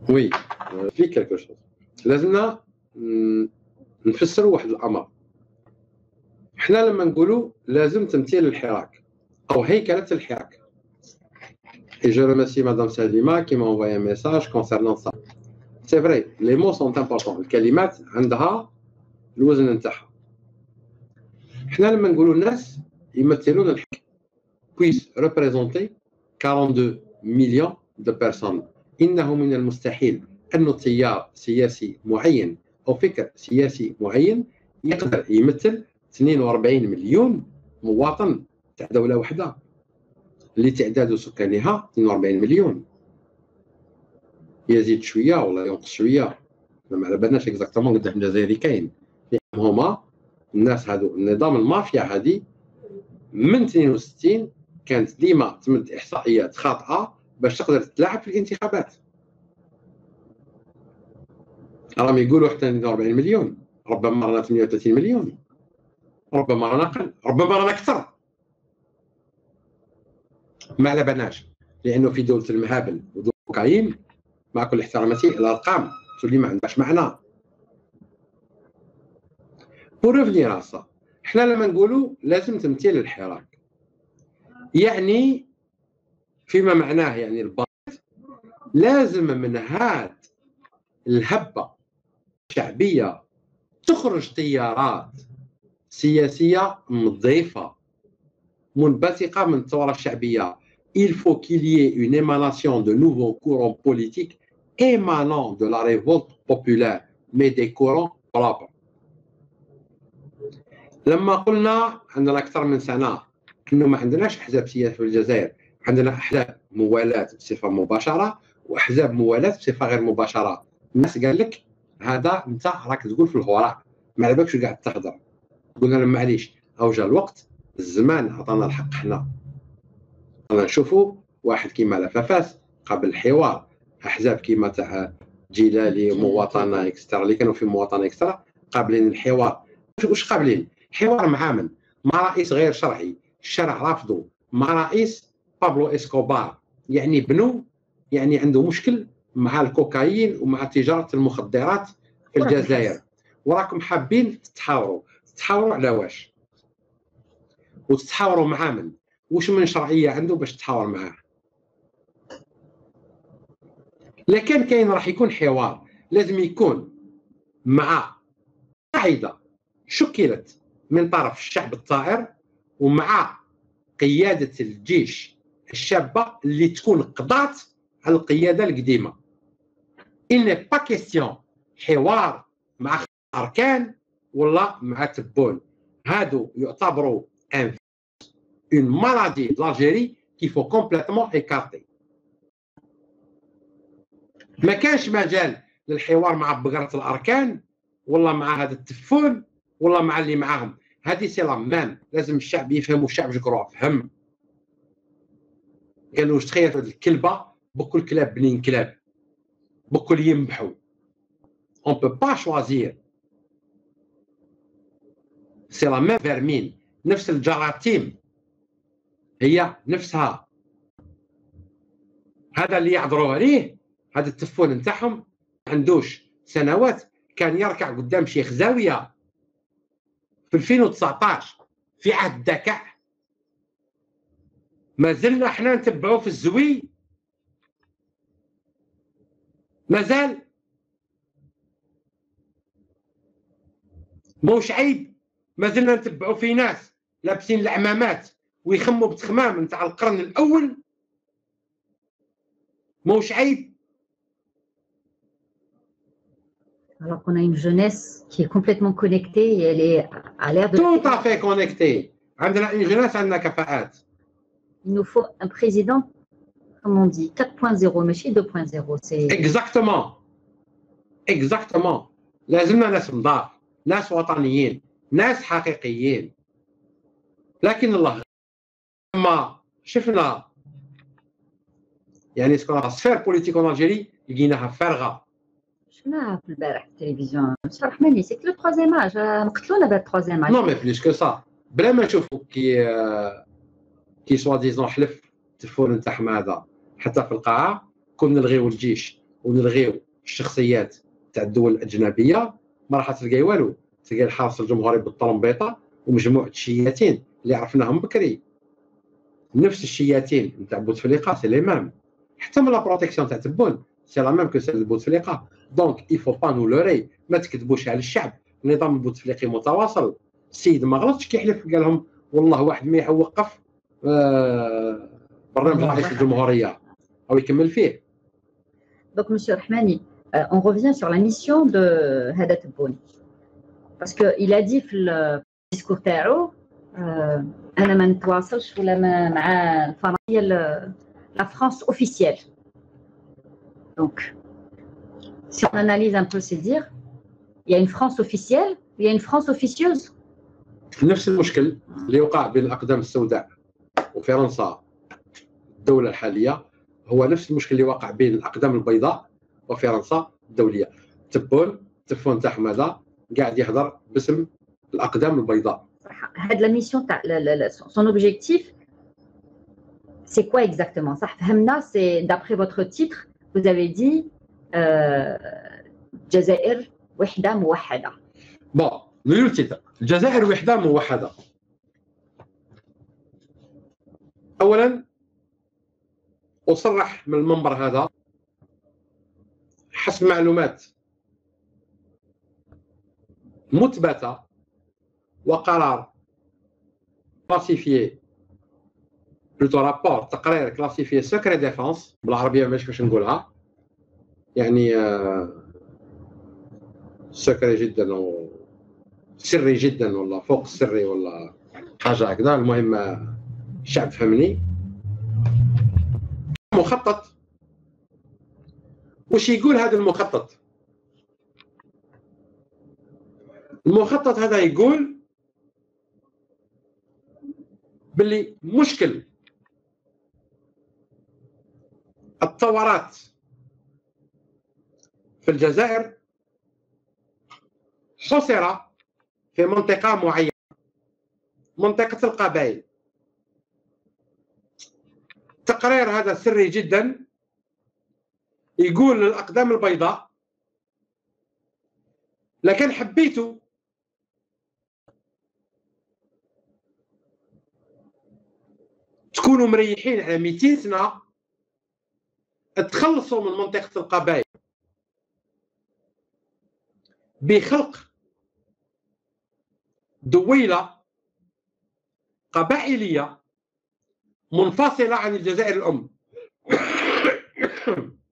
وي في كالكو شوز. لازمنا نفسروا واحد الامر. حنا لما نقولوا لازم تمثيل الحراك او هيكله الحراك. Et je remercie Madame Salima qui m'a envoyé un message concernant ça. C'est vrai, les mots sont importants. الكلمات عندها الوزن نتاعها. حنا لما نقولوا الناس يمثلون الحراك puissent représenter 42 millions de personnes. إنه من المستحيل أن تيار سياسي معين أو فكر سياسي معين يقدر يمثل 42 مليون مواطن تاع دولة واحدة اللي تعداد سكانها 42 مليون. يزيد شوية ولا ينقص شوية، ما على بالناش اكزاكتومون قداش الجزائري كاين. هما الناس هادو النظام المافيا هادي من 62 كانت ديما تمد إحصائيات خاطئة باش تقدر تلعب في الانتخابات. راهم يقولوا حتى 42 مليون، ربما رانا 38 مليون، ربما رانا أقل، ربما رانا أكثر، ما على بالناش. لأنه في دولة المهابل ودولة الكاين مع كل احتراماتي الأرقام تولي ما عندهاش معنى. بور ريفنير à ça، حنا لما نقولوا لازم تمثيل الحراك يعني فيما معناه يعني البسيط لازم من هاد الهبة الشعبية تخرج تيارات سياسية نظيفة منبثقة من الثورة الشعبية. Il faut qu'il y ait une émanation de nouveaux courants politiques émanant de la révolte populaire mais des courants propres. لما قلنا عندنا أكثر من سنة إنه ما عندناش أحزاب سياسية في الجزائر، عندنا أحزاب موالاة بصفة مباشرة وأحزاب موالاة بصفة غير مباشرة. الناس قال لك هذا أنت راك تقول في الهراء، ما على بالكش قاعد تهضر. قلنا لهم معليش، أو جا الوقت، الزمان عطانا الحق. حنا نشوفوا واحد كيما لفافاس قبل الحوار، أحزاب كيما تاع جيلالي ومواطنة إكسترا اللي كانوا في مواطنة إكسترا قابلين الحوار. واش قابلين؟ حوار مع من؟ مع رئيس غير شرعي، الشرع رافضه، مع رئيس بابلو إسكوبار، يعني بنو يعني عنده مشكل مع الكوكايين ومع تجارة المخدرات في الجزائر. وراكم حابين تتحاوروا على واش؟ وتتحاوروا مع من؟ واش من شرعية عنده باش تتحاور معاه؟ لكن كاين راح يكون حوار لازم يكون مع قاعدة شكلت من طرف الشعب الثائر ومع قيادة الجيش الشابة اللي تكون قضات على القيادة القديمة. Il n'est pas question حوار مع أركان ولا مع تبون. هادو يعتبروا une maladie de l'Algérie qu'il faut complètement écarter. ما كانش مجال للحوار مع بقرة الأركان ولا مع هذا التفون ولا مع اللي معاهم. هذه سي لامام. لازم الشعب يفهموا. الشعب جكروع فهم. قالوا واش تخيل هذه الكلبة بكل كلاب بنين كلاب بكل ينبحوا. on peut pas choisir. سي لامام فيرمين. نفس الجراثيم هي نفسها. هذا اللي يعذروا عليه هذا التفون نتاعهم ما عندوش سنوات كان يركع قدام شيخ زاوية في 2019 في عهد الذكاء. ما زلنا احنا نتبعوه في الزوي. مازال موش عيب. ما زلنا نتبعوه في ناس لابسين العمامات ويخموا بتخمام نتاع القرن الأول. موش عيب. Alors qu'on a une jeunesse qui est complètement connectée et elle est à l'air de... Tout à fait connectée. عندنا une jeunesse عندنا كفاءات. Il nous faut un président, comme on dit, 4.0, ماشي 2.0. C'est... Exactement. لازمنا ناس نضاف، ناس وطنيين، ناس حقيقيين. لكن الله لما شفنا يعني سكون سفير بوليتيك اون الجيري لقيناها فارغه. شفناها في البارح في التلفزيون. بصح رحماني سي كو لو تروازيام اج نقتلونا بهاد التروازيام اج. نو مي بليس كو سا بلا ما نشوفوا كي سوا ديزون حلف التلفون نتاعهم هذا حتى في القاعه كنا نلغيو الجيش ونلغيو الشخصيات تاع الدول الاجنبيه ما راح تلقاي والو. تلقاي الحرس الجمهوري بالطرمبيطه ومجموعه الشياتين اللي عرفناهم بكري، نفس الشياتين نتاع بوتفليقه سي لي ميم، حتى من لا بروتيكسيون تاع تبون سي لا ميم كو سيل بوتفليقه. دونك il faut pas nous leurrer، ما تكذبوش على الشعب. النظام البوتفليقي متواصل، السيد ما غلطش كيحلف قال لهم والله واحد ما يوقف برنامج رئيس الجمهوريه او يكمل فيه. Donc, Monsieur Rahmani, on revient sur la mission de Hada Tebboune. Parce qu'il a dit dans le discours تاعو أنا ما نتواصلش ولا مع الفرنسية la France officielle. Donc, si on analyse un peu ces dires, il y a une France officielle, il y a une France officieuse. نفس المشكل اللي وقع بين الأقدام السوداء وفرنسا الدولة الحالية هو نفس المشكل اللي وقع بين الأقدام البيضاء وفرنسا الدولية. تبون تاع حمادة قاعد يهضر باسم الأقدام البيضاء. هاد لا ميسيون تاع son objectif c'est quoi exactement؟ صح فهمنا. c'est d'après votre titre vous avez dit الجزائر وحدة موحدة. بون نقول تيتر الجزائر وحدة موحدة. أولا أصرح من المنبر هذا حسب معلومات مثبتة وقرار كلاسيفيي بلوتو رابور تقرير كلاسيفيي سكري ديفونس بالعربية ماشي باش نقولها يعني سكري جدا وسري جدا ولا فوق السري ولا حاجة هكذا. المهم الشعب فهمني. مخطط وش يقول هذا المخطط؟ المخطط هذا يقول باللي مشكل الثورات في الجزائر حصر في منطقة معينة، منطقة القبائل. التقرير هذا سري جدا يقول للأقدام البيضاء لكن حبيتوا تكونوا مريحين على 200 سنة تخلصوا من منطقة القبائل بخلق دويلة قبائلية منفصلة عن الجزائر الأم.